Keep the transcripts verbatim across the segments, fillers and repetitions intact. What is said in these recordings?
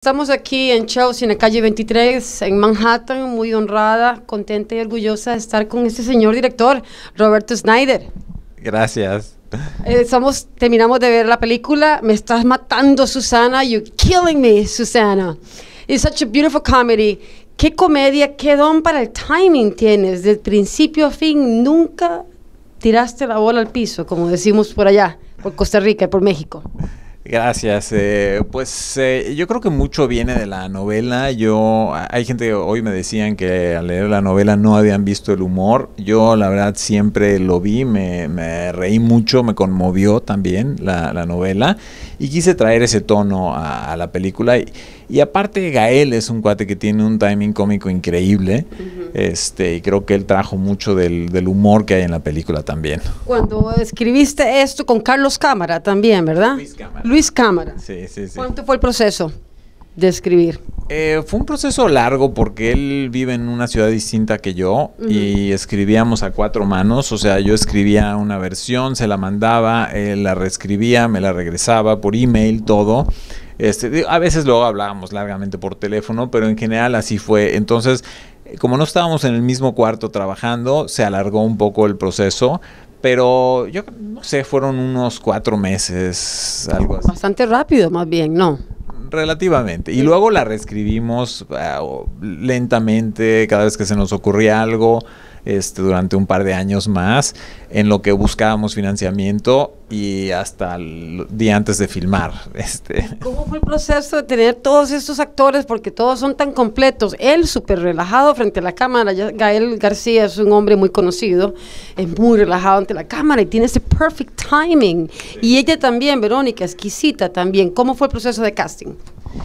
Estamos aquí en Chelsea, en la calle veintitrés, en Manhattan, muy honrada, contenta y orgullosa de estar con este señor director, Roberto Snyder. Gracias. Eh, estamos, terminamos de ver la película, Me estás matando, Susana, You're killing me, Susana. It's such a beautiful comedy. Qué comedia, qué don para el timing tienes, de principio a fin, nunca tiraste la bola al piso, como decimos por allá, por Costa Rica y por México. Gracias. Eh, pues eh, yo creo que mucho viene de la novela. Yo, hay gente que hoy me decían que al leer la novela no habían visto el humor. Yo la verdad siempre lo vi, me, me reí mucho, me conmovió también la, la novela y quise traer ese tono a, a la película. Y, y aparte Gael es un cuate que tiene un timing cómico increíble. Uh-huh. este, y creo que él trajo mucho del, del humor que hay en la película también. Cuando escribiste esto con Carlos Cámara también, ¿verdad? Luis Cámara. Luis Cámara. Sí, sí, sí. ¿Cuánto fue el proceso de escribir? Eh, fue un proceso largo porque él vive en una ciudad distinta que yo. Uh-huh. Y escribíamos a cuatro manos, o sea, yo escribía una versión, se la mandaba, él la reescribía, me la regresaba por email, todo. Este, a veces luego hablábamos largamente por teléfono, pero en general así fue. Entonces, como no estábamos en el mismo cuarto trabajando, se alargó un poco el proceso. Pero yo no sé, fueron unos cuatro meses, algo así. Bastante rápido, más bien, ¿no? Relativamente. Y luego la reescribimos uh, lentamente, cada vez que se nos ocurría algo, este, durante un par de años más, en lo que buscábamos financiamiento y hasta el día antes de filmar. Este. ¿Cómo fue el proceso de tener todos estos actores? Porque todos son tan completos. Él súper relajado frente a la cámara. Gael García es un hombre muy conocido, es muy relajado ante la cámara y tiene ese perfect timing. Sí. Y ella también, Verónica, exquisita también. ¿Cómo fue el proceso de casting?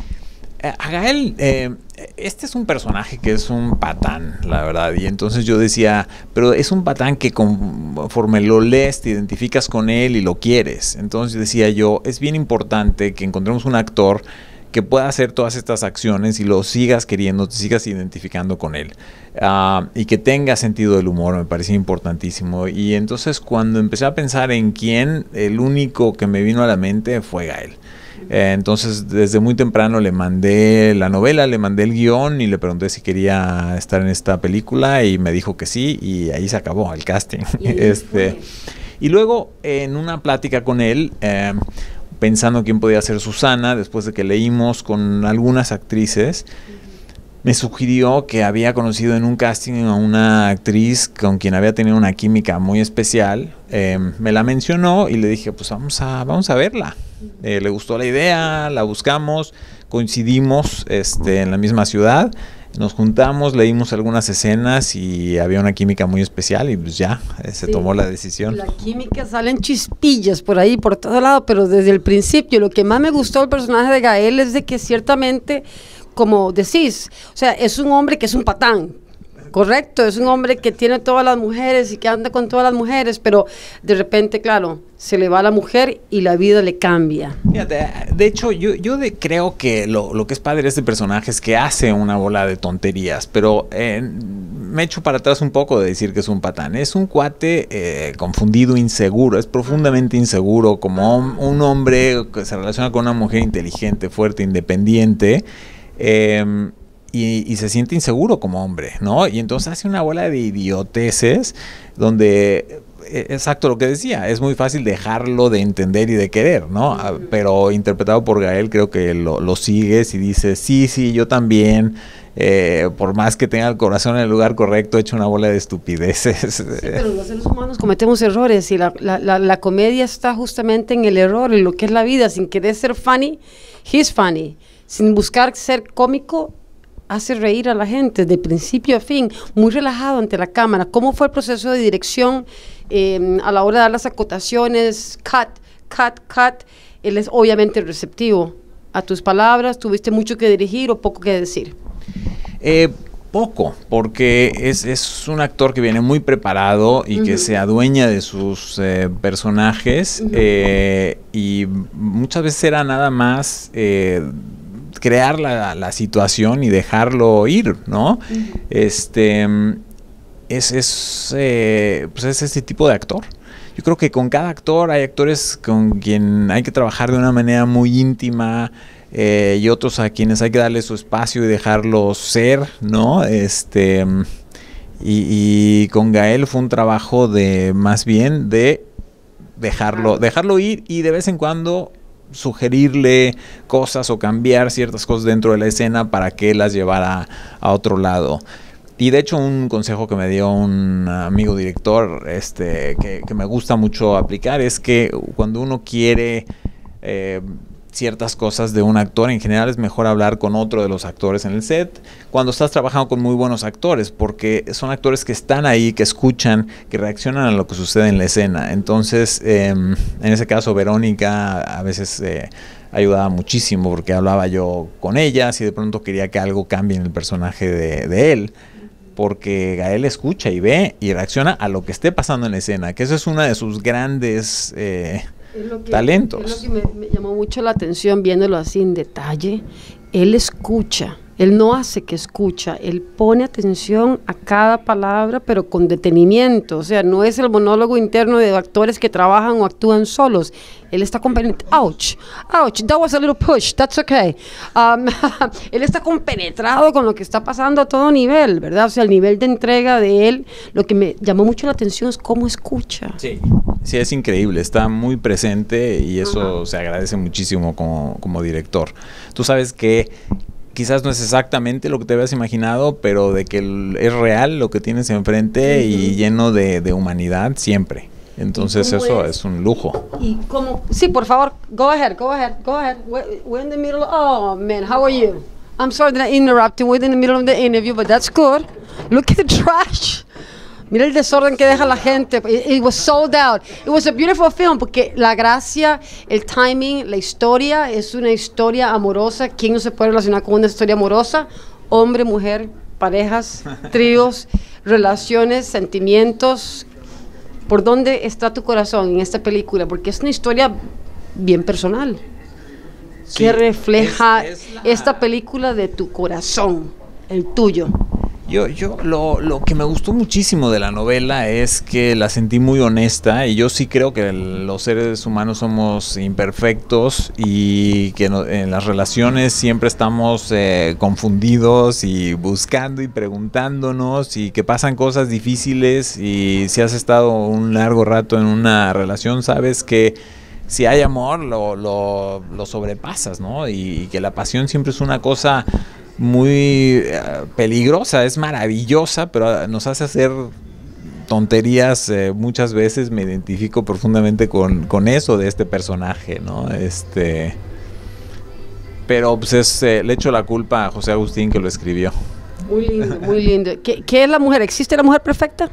A Gael, eh, este es un personaje que es un patán, la verdad, y entonces yo decía, pero es un patán que conforme lo lees te identificas con él y lo quieres. Entonces decía yo, es bien importante que encontremos un actor que pueda hacer todas estas acciones y lo sigas queriendo, te sigas identificando con él. Uh, y que tenga sentido del humor, me parecía importantísimo. Y entonces cuando empecé a pensar en quién, el único que me vino a la mente fue Gael. Eh, entonces desde muy temprano le mandé la novela, le mandé el guión y le pregunté si quería estar en esta película y me dijo que sí y ahí se acabó el casting. Y, este, y luego en una plática con él, eh, pensando quién podía ser Susana, después de que leímos con algunas actrices, me sugirió que había conocido en un casting a una actriz con quien había tenido una química muy especial. Eh, me la mencionó y le dije, pues vamos a, vamos a verla. Eh, le gustó la idea, la buscamos, coincidimos este, en la misma ciudad, nos juntamos, leímos algunas escenas y había una química muy especial y pues ya, eh, se sí, tomó la decisión. La química, salen chispillas por ahí, por todo lado, pero desde el principio lo que más me gustó del personaje de Gael es de que ciertamente, como decís, o sea, es un hombre que es un patán. Correcto, es un hombre que tiene todas las mujeres y que anda con todas las mujeres, pero de repente, claro, se le va a la mujer y la vida le cambia. Fíjate, de hecho, yo, yo de, creo que lo, lo que es padre de este personaje es que hace una bola de tonterías, pero eh, me echo para atrás un poco de decir que es un patán. Es un cuate eh, confundido, inseguro, es profundamente inseguro, como un, un hombre que se relaciona con una mujer inteligente, fuerte, independiente, eh, Y, y se siente inseguro como hombre, ¿no? Y entonces hace una bola de idioteces donde, exacto lo que decía, es muy fácil dejarlo de entender y de querer, ¿no? Pero interpretado por Gael creo que lo, lo sigues y dices, sí, sí, yo también, eh, por más que tenga el corazón en el lugar correcto, he hecho una bola de estupideces. Sí, pero los seres humanos cometemos errores y la, la, la, la comedia está justamente en el error, en lo que es la vida, sin querer ser funny, he's funny, sin buscar ser cómico, hace reír a la gente de principio a fin, muy relajado ante la cámara. ¿Cómo fue el proceso de dirección eh, a la hora de dar las acotaciones? Cut, cut, cut. Él es obviamente receptivo a tus palabras. ¿Tuviste mucho que dirigir o poco que decir? Eh, poco, porque es, es un actor que viene muy preparado y uh-huh. que se adueña de sus eh, personajes uh-huh. eh, y muchas veces era nada más... Eh, crear la, la situación y dejarlo ir, ¿no? Uh-huh. Este es, es, eh, pues es ese tipo de actor. Yo creo que con cada actor hay actores con quien hay que trabajar de una manera muy íntima, eh, y otros a quienes hay que darle su espacio y dejarlos ser, ¿no? Este, y, y con Gael fue un trabajo de, más bien, de dejarlo, dejarlo ir y de vez en cuando sugerirle cosas o cambiar ciertas cosas dentro de la escena para que las llevara a otro lado. Y de hecho un consejo que me dio un amigo director este, que, que me gusta mucho aplicar es que cuando uno quiere eh, ciertas cosas de un actor, en general es mejor hablar con otro de los actores en el set cuando estás trabajando con muy buenos actores, porque son actores que están ahí, que escuchan, que reaccionan a lo que sucede en la escena. Entonces, eh, en ese caso, Verónica a veces eh, ayudaba muchísimo porque hablaba yo con ella, si de pronto quería que algo cambie en el personaje de, de él, porque Gael escucha y ve y reacciona a lo que esté pasando en la escena, que eso es una de sus grandes eh, es lo que, talentos. Es lo que me, me llamó mucho la atención viéndolo así en detalle. Él escucha, él no hace que escucha, él pone atención a cada palabra, pero con detenimiento. O sea, no es el monólogo interno de actores que trabajan o actúan solos. Él está compenetrado. Ouch, ouch, that was a little push, that's okay. Um, él está compenetrado con lo que está pasando a todo nivel, ¿verdad? O sea, el nivel de entrega de él, lo que me llamó mucho la atención es cómo escucha. Sí, sí, es increíble, está muy presente y eso Ajá. se agradece muchísimo como, como director. Tú sabes que quizás no es exactamente lo que te habías imaginado, pero de que el, es real lo que tienes enfrente uh-huh. y lleno de, de humanidad siempre. Entonces eso es? es un lujo. Y como, sí, por favor, go ahead, go ahead, go ahead. We're, we're in the middle. Oh man, how are you? I'm sorry that I interrupted. We're in the middle of the interview, but that's good. Look at the trash. Mira el desorden que deja la gente. It, it was sold out. It was a beautiful film porque la gracia, el timing, la historia es una historia amorosa. ¿Quién no se puede relacionar con una historia amorosa? Hombre, mujer, parejas, tríos, relaciones, sentimientos. ¿Por dónde está tu corazón en esta película? Porque es una historia bien personal. Sí, que refleja es, es la... esta película de tu corazón, el tuyo. Yo, yo lo, lo que me gustó muchísimo de la novela es que la sentí muy honesta y yo sí creo que el, los seres humanos somos imperfectos y que no, en las relaciones siempre estamos eh, confundidos y buscando y preguntándonos y que pasan cosas difíciles y si has estado un largo rato en una relación sabes que si hay amor lo, lo, lo sobrepasas, ¿no? Y, y que la pasión siempre es una cosa muy uh, peligrosa, es maravillosa, pero nos hace hacer tonterías eh, muchas veces. Me identifico profundamente con, con eso de este personaje, ¿no? Este, pero pues es, eh, le echo la culpa a José Agustín que lo escribió. Muy lindo, muy lindo. ¿Qué, qué es la mujer? ¿Existe la mujer perfecta?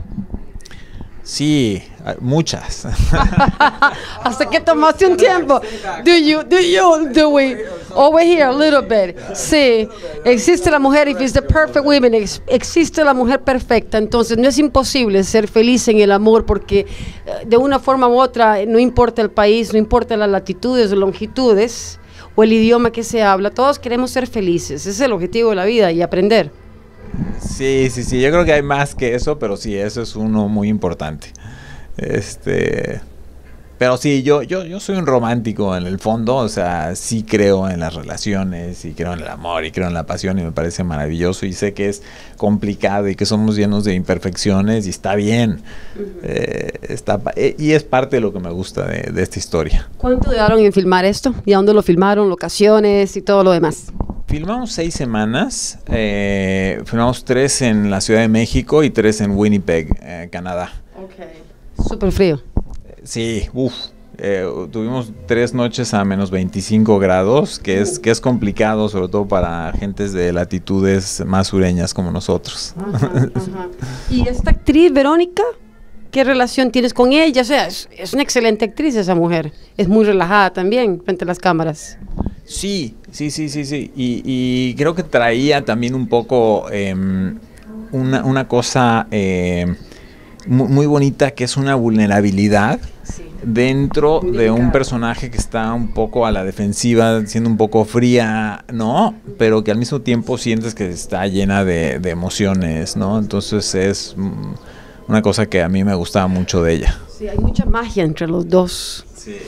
Sí, muchas. Hasta que tomaste un tiempo. Do you, do you, do we? Over here a little bit. Sí, existe la mujer, if it's the perfect woman, ex, existe la mujer perfecta. Entonces no es imposible ser feliz en el amor porque de una forma u otra, no importa el país, no importa las latitudes o longitudes o el idioma que se habla, todos queremos ser felices. Ese es el objetivo de la vida y aprender. Sí, sí, sí, yo creo que hay más que eso, pero sí, eso es uno muy importante. Este, pero sí, yo, yo, yo soy un romántico en el fondo, o sea, sí creo en las relaciones, y creo en el amor, y creo en la pasión, y me parece maravilloso, y sé que es complicado, y que somos llenos de imperfecciones, y está bien, uh-huh. eh, está, eh, y es parte de lo que me gusta de, de esta historia. ¿Cuánto duraron en filmar esto? ¿Y a dónde lo filmaron? ¿Locaciones y todo lo demás? Filmamos seis semanas, eh, filmamos tres en la Ciudad de México y tres en Winnipeg, eh, Canadá. Okay. Súper frío. Sí, uff, eh, tuvimos tres noches a menos veinticinco grados, que es, que es complicado, sobre todo para gentes de latitudes más sureñas como nosotros. Ajá, ajá. ¿Y esta actriz, Verónica? ¿Qué relación tienes con ella? O sea, es, es una excelente actriz esa mujer, es muy relajada también frente a las cámaras. Sí, sí, sí, sí, sí. Y, y creo que traía también un poco eh, una, una cosa eh, muy, muy bonita, que es una vulnerabilidad sí, dentro de un personaje que está un poco a la defensiva, siendo un poco fría, ¿no? Pero que al mismo tiempo sientes que está llena de, de emociones, ¿no? Entonces es mm, una cosa que a mí me gustaba mucho de ella. Sí, hay mucha magia entre los dos. Sí.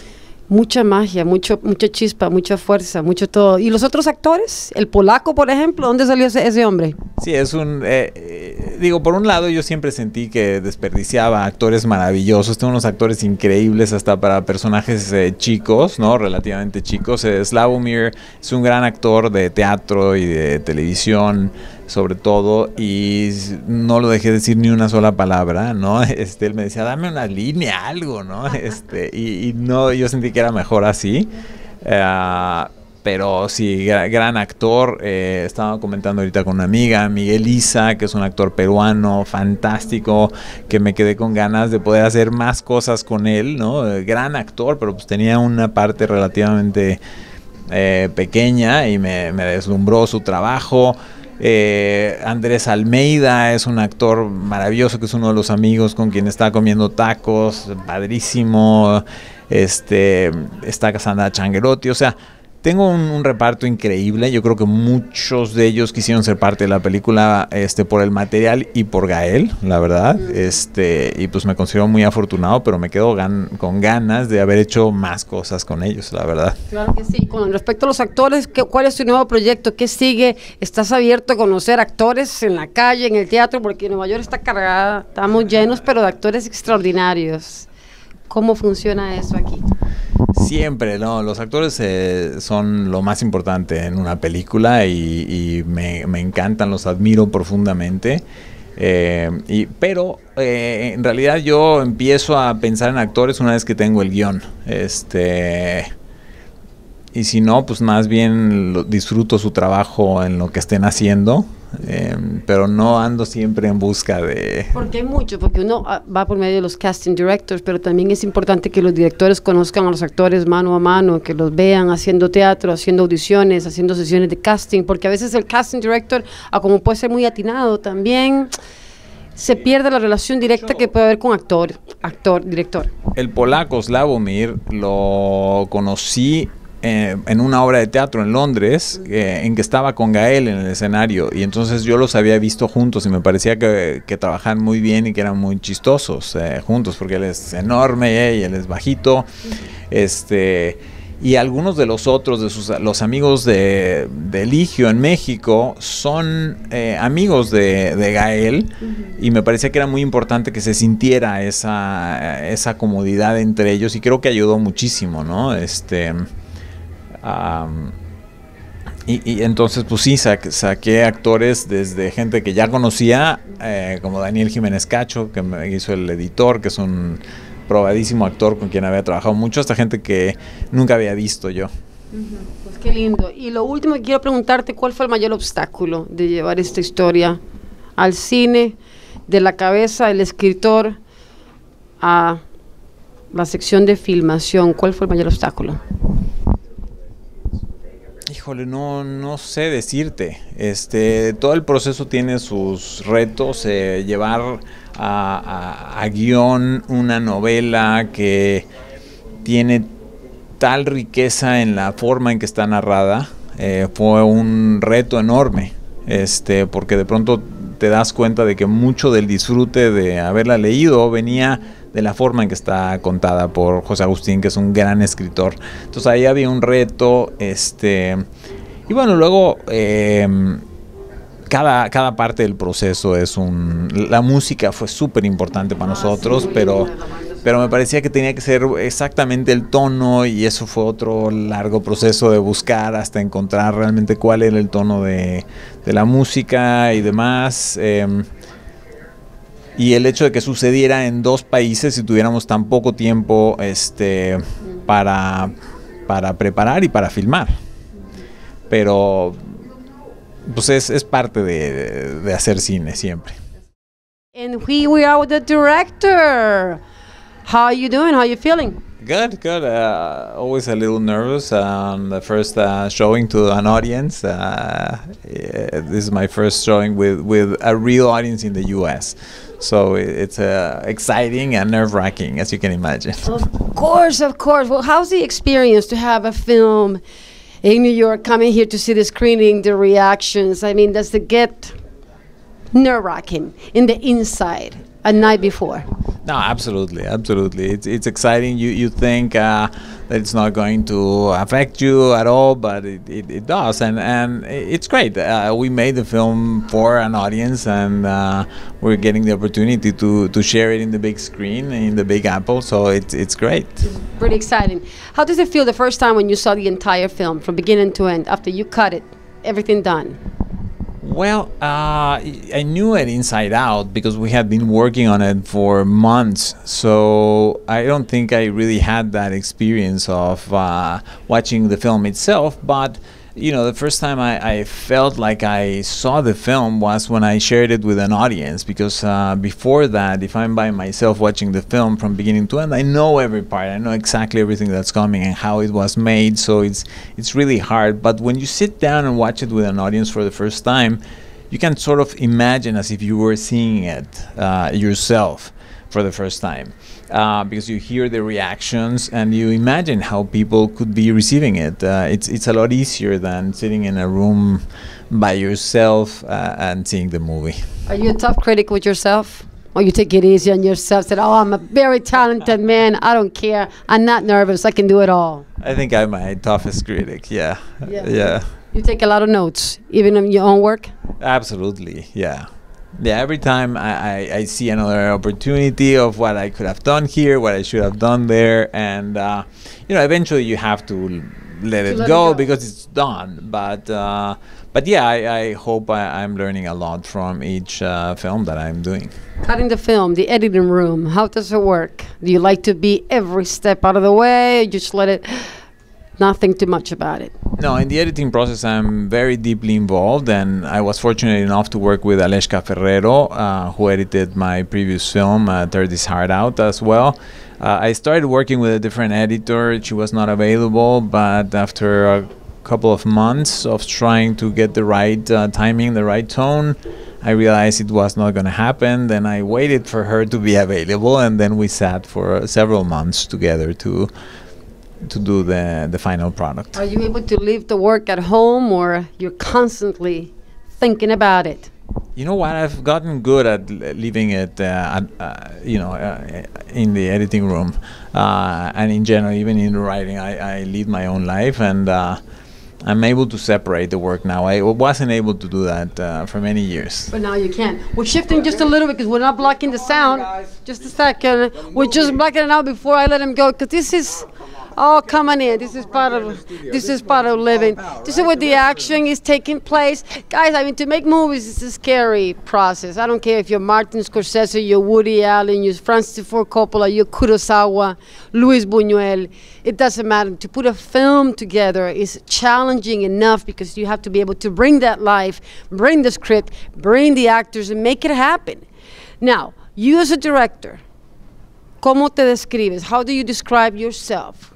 Mucha magia, mucho, mucha chispa, mucha fuerza, mucho todo. ¿Y los otros actores? El polaco, por ejemplo, ¿dónde salió ese, ese hombre? Sí, es un... Eh, eh, digo, por un lado yo siempre sentí que desperdiciaba actores maravillosos. Tengo unos actores increíbles hasta para personajes eh, chicos, ¿no? Relativamente chicos. Eh, Slavomir es un gran actor de teatro y de televisión, sobre todo, y no lo dejé decir ni una sola palabra, ¿no? Este, él me decía, dame una línea, algo, ¿no? Este, y, y no, yo sentí que era mejor así. Uh, pero sí, gran, gran actor. Eh, estaba comentando ahorita con una amiga, Miguel Isa, que es un actor peruano fantástico, que me quedé con ganas de poder hacer más cosas con él, ¿no? Eh, gran actor, pero pues tenía una parte relativamente eh, pequeña y me, me deslumbró su trabajo. Eh, Andrés Almeida es un actor maravilloso, que es uno de los amigos con quien está comiendo tacos, padrísimo. Este, está Cassandra Changuerotti, o sea, tengo un, un reparto increíble. Yo creo que muchos de ellos quisieron ser parte de la película este, por el material y por Gael, la verdad. Este, y pues me considero muy afortunado, pero me quedo gan con ganas de haber hecho más cosas con ellos, la verdad. Claro que sí. Con respecto a los actores, ¿qué, ¿cuál es tu nuevo proyecto? ¿Qué sigue? ¿Estás abierto a conocer actores en la calle, en el teatro? Porque Nueva York está cargada, estamos llenos, pero de actores extraordinarios. ¿Cómo funciona eso aquí? Siempre, ¿no? Los actores eh, son lo más importante en una película y, y me, me encantan, los admiro profundamente. Eh, y, pero eh, en realidad yo empiezo a pensar en actores una vez que tengo el guión. Este, y si no, pues más bien lo, disfruto su trabajo en lo que estén haciendo. Eh, pero no ando siempre en busca de... Porque hay mucho, porque uno va por medio de los casting directors, pero también es importante que los directores conozcan a los actores mano a mano, que los vean haciendo teatro, haciendo audiciones, haciendo sesiones de casting, porque a veces el casting director, a como puede ser muy atinado, también se pierde la relación directa que puede haber con actor, actor, director. El polaco Slavomir lo conocí Eh, en una obra de teatro en Londres, eh, en que estaba con Gael en el escenario, y entonces yo los había visto juntos y me parecía que, que trabajaban muy bien y que eran muy chistosos eh, juntos, porque él es enorme eh, y él es bajito. Este, y algunos de los otros, de sus, los amigos de, de Eligio en México, son eh, amigos de, de Gael, uh-huh. Y me parecía que era muy importante que se sintiera esa, esa comodidad entre ellos, y creo que ayudó muchísimo, ¿no? Este... Um, y, y entonces pues sí, sa saqué actores desde gente que ya conocía, eh, como Daniel Jiménez Cacho, que me hizo el editor, que es un probadísimo actor con quien había trabajado mucho, hasta gente que nunca había visto yo. Uh-huh. Pues qué lindo. Y lo último que quiero preguntarte, ¿cuál fue el mayor obstáculo de llevar esta historia al cine, de la cabeza del escritor a la sección de filmación? ¿Cuál fue el mayor obstáculo? Híjole, no, no sé decirte. Este, todo el proceso tiene sus retos. Eh, llevar a, a, a guión una novela que tiene tal riqueza en la forma en que está narrada, eh, fue un reto enorme. Este, porque de pronto te das cuenta de que mucho del disfrute de haberla leído venía de la forma en que está contada por José Agustín, que es un gran escritor. Entonces ahí había un reto, este, y bueno, luego eh, cada, cada parte del proceso es un... La música fue súper importante para nosotros, pero, pero me parecía que tenía que ser exactamente el tono, y eso fue otro largo proceso de buscar hasta encontrar realmente cuál era el tono de, de la música y demás. Eh, Y el hecho de que sucediera en dos países y tuviéramos tan poco tiempo este, para, para preparar y para filmar. Pero pues es, es parte de, de hacer cine siempre. And here we are with the director. How are you doing? How are you feeling? Good, good. Uh, always a little nervous on the first uh, showing to an audience. Uh, this is my first showing with, with a real audience in the U S So it's uh, exciting and nerve-wracking, as you can imagine. Of course, of course. Well, how's the experience to have a film in New York, coming here to see the screening, the reactions? I mean, does it get nerve-wracking in the inside a night before? No, absolutely, absolutely. It's it's exciting. You you think uh, that it's not going to affect you at all, but it, it, it does, and and it's great. Uh, we made the film for an audience, and uh, we're getting the opportunity to, to share it in the big screen in the Big Apple. So it's it's great. It's pretty exciting. How does it feel the first time when you saw the entire film from beginning to end after you cut it, everything done? Well, uh, I knew it inside out because we had been working on it for months. So I don't think I really had that experience of uh, watching the film itself. But, you know, the first time I, I felt like I saw the film was when I shared it with an audience. Because uh, before that, if I'm by myself watching the film from beginning to end, I know every part. I know exactly everything that's coming and how it was made. So it's it's really hard. But when you sit down and watch it with an audience for the first time, you can sort of imagine as if you were seeing it uh, yourself for the first time. Uh, because you hear the reactions and you imagine how people could be receiving it. Uh, it's it's a lot easier than sitting in a room by yourself uh, and seeing the movie. Are you a tough critic with yourself? Or you take it easy on yourself, said, oh, I'm a very talented man, I don't care, I'm not nervous, I can do it all. I think I'm my toughest critic, yeah. Yeah. yeah. You take a lot of notes, even in your own work? Absolutely, yeah. Yeah, every time I, I, I see another opportunity of what I could have done here, what I should have done there, and uh, you know, eventually you have to let, to it, let go it go because it's done. But uh, but yeah, I, I hope I, I'm learning a lot from each uh, film that I'm doing. Cutting the film, the editing room, how does it work? Do you like to be every step out of the way, or you just let it, not think too much about it? No, in the editing process, I'm very deeply involved, and I was fortunate enough to work with Aleska Ferrero, uh, who edited my previous film, uh, Tear This Heart Out, as well. Uh, I started working with a different editor. She was not available, but after a couple of months of trying to get the right uh, timing, the right tone, I realized it was not going to happen. Then I waited for her to be available, and then we sat for several months together to to do the the final product. Are you able to leave the work at home, or you're constantly thinking about it? You know what? I've gotten good at l- leaving it, uh, at, uh, you know, uh, in the editing room, uh, and in general, even in the writing, I, I lead my own life, and uh, I'm able to separate the work now. I wasn't able to do that uh, for many years. But now you can. We're shifting just a little bit because we're not blocking the sound. Just a second. We're just blocking it out before I let him go, because this is all coming in. This is part of this is part of living. This is where the action is taking place. Guys, I mean, to make movies is a scary process. I don't care if you're Martin Scorsese, you're Woody Allen, you're Francis Ford Coppola, you're Kurosawa, Luis Buñuel. It doesn't matter. To put a film together is challenging enough because you have to be able to bring that life, bring the script, bring the actors, and make it happen. Now, you as a director, ¿cómo te describes? How do you describe yourself?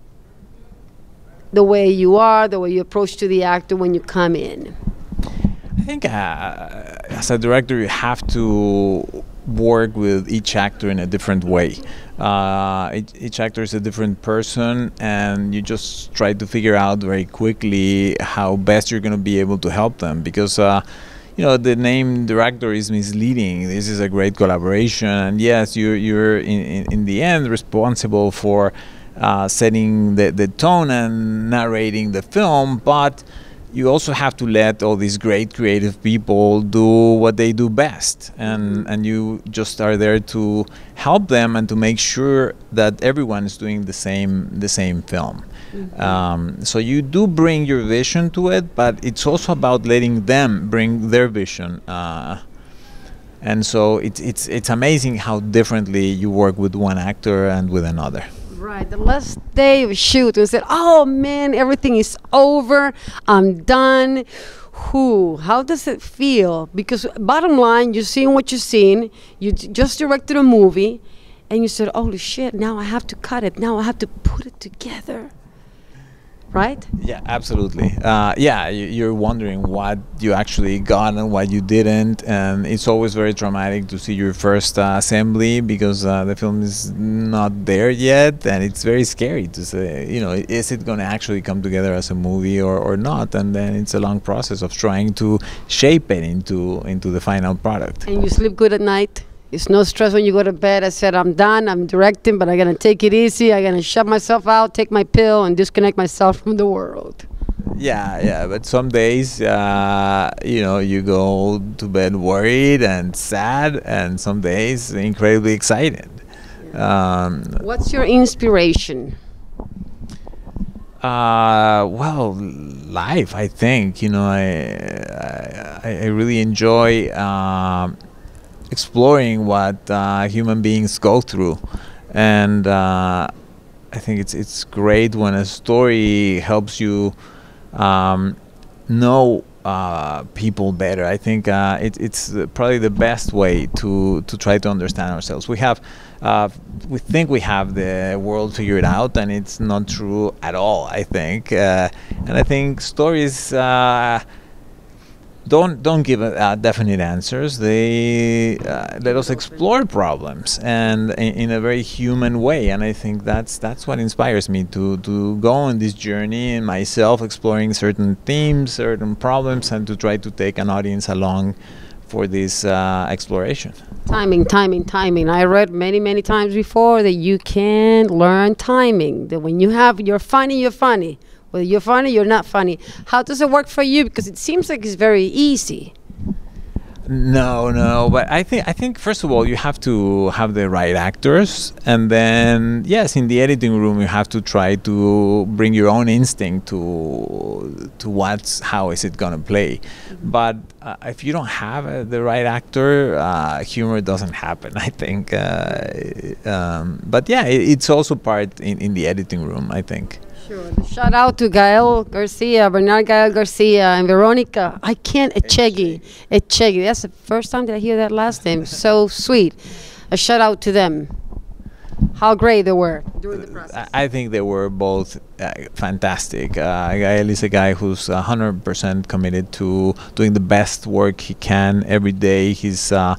The way you are, the way you approach to the actor when you come in. I think uh, as a director, you have to work with each actor in a different way. Uh, each, each actor is a different person, and you just try to figure out very quickly how best you're going to be able to help them, because uh, you know, the name director is misleading. This is a great collaboration, and yes, you're, you're in, in, in the end responsible for Uh, setting the, the tone and narrating the film, but you also have to let all these great creative people do what they do best, and and you just are there to help them and to make sure that everyone is doing the same the same film. Mm-hmm. Um, so you do bring your vision to it, but it's also about letting them bring their vision. Uh, and so it's it's it's amazing how differently you work with one actor and with another. Right, the last day of shoot, we said, oh man, everything is over, I'm done. Who? How does it feel? Because bottom line, you're seeing what you're seeing, you j- just directed a movie, and you said, holy shit, now I have to cut it, now I have to put it together. Right? Yeah, absolutely. Uh, yeah, you, you're wondering what you actually got and what you didn't, and it's always very traumatic to see your first uh, assembly because uh, the film is not there yet, and it's very scary to say, you know, is it going to actually come together as a movie or, or not? And then it's a long process of trying to shape it into into the final product. And you sleep good at night? It's no stress when you go to bed. I said, I'm done. I'm directing, but I'm going to take it easy. I'm going to shut myself out, take my pill, and disconnect myself from the world. Yeah, yeah, but some days, uh, you know, you go to bed worried and sad, and some days incredibly excited. Um, What's your inspiration? Uh, well, life, I think. You know, I I, I really enjoy uh, exploring what uh, human beings go through, and uh, I think it's it's great when a story helps you um, know uh, people better. I think uh, it, it's probably the best way to to try to understand ourselves. We have. Uh, we think we have the world figured out, and it's not true at all, I think. Uh, and I think stories uh, don't don't give uh, definite answers. They uh, let us explore problems, and in, in a very human way. And I think that's that's what inspires me to to go on this journey in myself, exploring certain themes, certain problems, and to try to take an audience along for this uh, exploration. Timing, timing, timing. I read many, many times before that you can learn timing. That when you have, you're funny, you're funny. Whether you're funny, you're not funny. How does it work for you? Because it seems like it's very easy. No, no, but I think I think first of all you have to have the right actors, and then yes, in the editing room you have to try to bring your own instinct to to what's how is it gonna play. Mm-hmm. But uh, if you don't have uh, the right actor, uh, humor doesn't happen. I think, uh, um, but yeah, it, it's also part in, in the editing room, I think. Sure. Shout out to Gael Garcia, Bernard Gael Garcia, and Veronica. I can't, Echegui. Echegui. That's the first time that I hear that last name. So sweet. A shout out to them. How great they were during the process. I think they were both uh, fantastic. Uh, Gael is a guy who's one hundred percent committed to doing the best work he can every day. He's uh,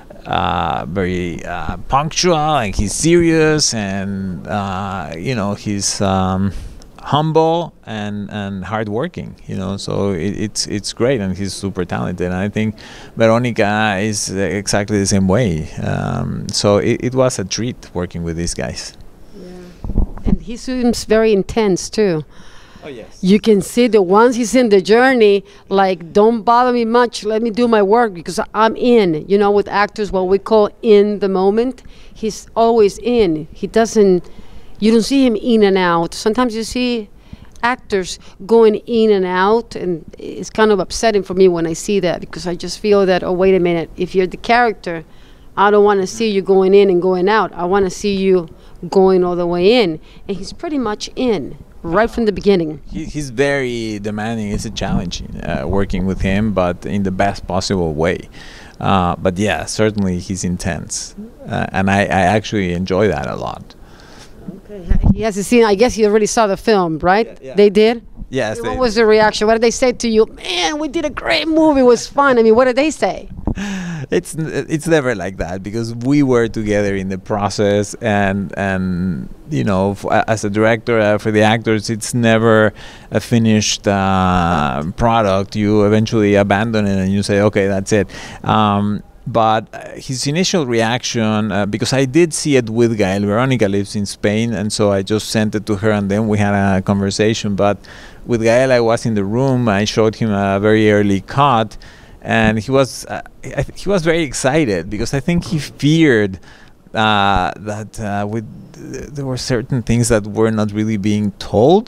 uh, very uh, punctual, and he's serious, and uh, you know, he's um, humble and and hardworking. You know, so it, it's it's great, and he's super talented. And I think Veronica is exactly the same way. Um, so it, it was a treat working with these guys. Yeah, and he seems very intense too. Oh, yes. You can see that once he's in the journey, like, don't bother me much, let me do my work because I'm in. You know, with actors, what we call in the moment, he's always in. He doesn't, you don't see him in and out. Sometimes you see actors going in and out, and it's kind of upsetting for me when I see that, because I just feel that, oh, wait a minute, if you're the character, I don't want to see you going in and going out. I want to see you going all the way in. And he's pretty much in. Right from the beginning. He, he's very demanding. It's a challenge uh, working with him, but in the best possible way. Uh, but yeah, certainly he's intense. Uh, and I, I actually enjoy that a lot. Okay. He has a scene. I guess you already saw the film, right? Yeah, yeah. They did? Yes. What was the reaction? What did they say to you? Man, we did a great movie. It was fun. I mean, what did they say? It's it's never like that, because we were together in the process, and and you know, f as a director, uh, for the actors, it's never a finished uh, product. You eventually abandon it and you say, okay, that's it. Um, but uh, his initial reaction, uh, because I did see it with Gael. Veronica lives in Spain, and so I just sent it to her, and then we had a conversation. But with Gael, I was in the room. I showed him a very early cut. And he was uh, I th he was very excited, because I think he feared uh, that uh, with th there were certain things that were not really being told,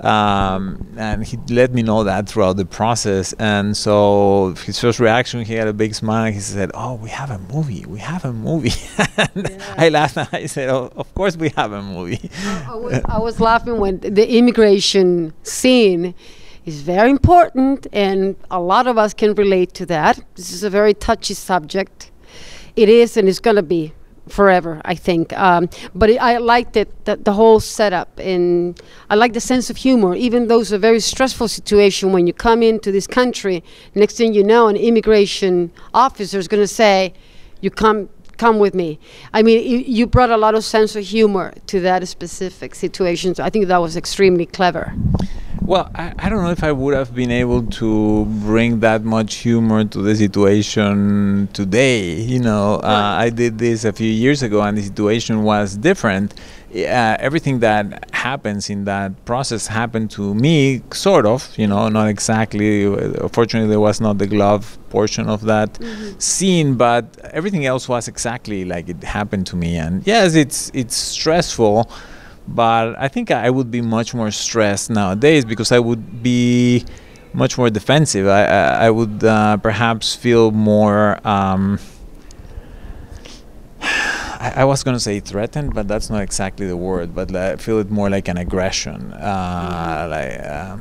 um, and he let me know that throughout the process. And so his first reaction, he had a big smile. He said, "Oh, we have a movie. We have a movie." And yeah. I laughed and I said, "Oh, of course we have a movie." I, was, I was laughing when the immigration scene is very important, and a lot of us can relate to that. This is a very touchy subject. It is, and it's going to be forever, I think. Um, but it, I liked it, the, the whole setup, and I like the sense of humor, even though it's a very stressful situation when you come into this country. Next thing you know, an immigration officer is going to say, you come come with me. I mean, you, you brought a lot of sense of humor to that specific situation. So I think that was extremely clever. Well, I, I don't know if I would have been able to bring that much humor to the situation today. You know, uh, I did this a few years ago, and the situation was different. Uh, everything that happens in that process happened to me, sort of, you know, not exactly. Fortunately, there was not the glove portion of that mm-hmm. scene, but everything else was exactly like it happened to me. And yes, it's it's stressful, but I think I would be much more stressed nowadays because I would be much more defensive. I, I, I would uh, perhaps feel more... Um, I was going to say threatened, but that's not exactly the word. But I feel it more like an aggression, uh, mm-hmm. like, uh,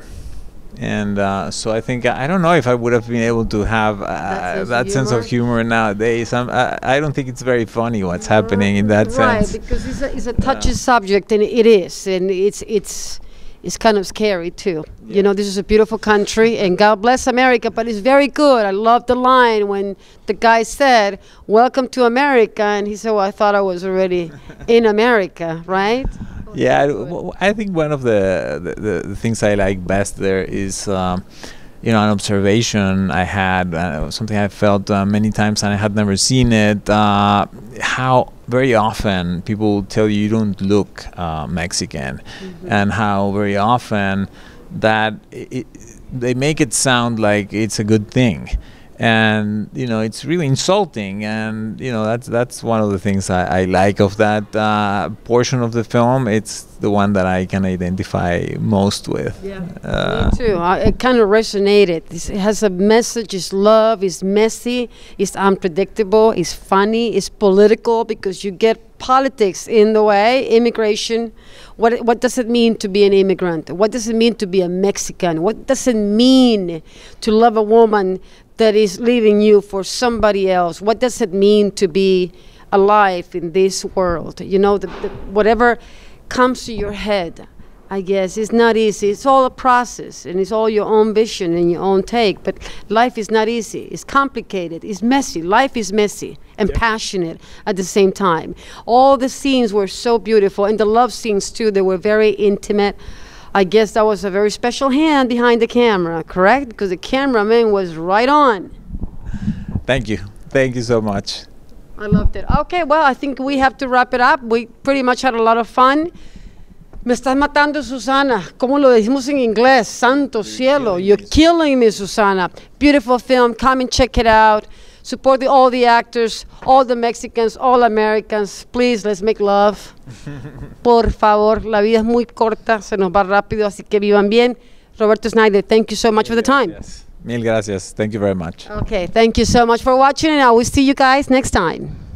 and uh, so I think I don't know if I would have been able to have uh, that, sense, that of sense of humor nowadays. I'm, I, I don't think it's very funny what's right. happening in that right, sense. Right, because it's a, it's a touchy yeah. subject, and it is, and it's it's. It's kind of scary too. Yeah. You know, this is a beautiful country, and God bless America, but it's very good. I love the line when the guy said, "Welcome to America," and he said, "Well, I thought I was already in America," right? Yeah, I, I think one of the, the, the things I like best there is, um, you know, an observation I had, uh, something I felt uh, many times and I had never seen it, uh, how very often people tell you you don't look uh, Mexican, mm-hmm. and how very often that it, they make it sound like it's a good thing. And, you know, it's really insulting. And, you know, that's that's one of the things I, I like of that uh, portion of the film. It's the one that I can identify most with. Yeah, uh, me too. I, it kind of resonated. It has a message. It's love. It's messy. It's unpredictable. It's funny. It's political because you get politics in the way. Immigration. What what does it mean to be an immigrant? What does it mean to be a Mexican? What does it mean to love a woman that is leaving you for somebody else? What does it mean to be alive in this world? You know, the, the, whatever comes to your head, I guess, it's not easy. It's all a process, and it's all your own vision and your own take. But life is not easy. It's complicated. It's messy. Life is messy and yep. passionate at the same time. All the scenes were so beautiful, and the love scenes, too, they were very intimate. I guess that was a very special hand behind the camera, correct? Because the cameraman was right on. Thank you. Thank you so much. I loved it. Okay, well, I think we have to wrap it up. We pretty much had a lot of fun. Me estás matando, Susana. ¿Cómo lo decimos en inglés? Santo cielo. You're killing me, Susana. Beautiful film. Come and check it out. Support the, all the actors, all the Mexicans, all Americans. Please, let's make love. Por favor, la vida es muy corta, se nos va rápido, así que vivan bien. Roberto Snyder, thank you so much for the time. Yes. Mil gracias. Thank you very much. Okay, thank you so much for watching, and I will see you guys next time.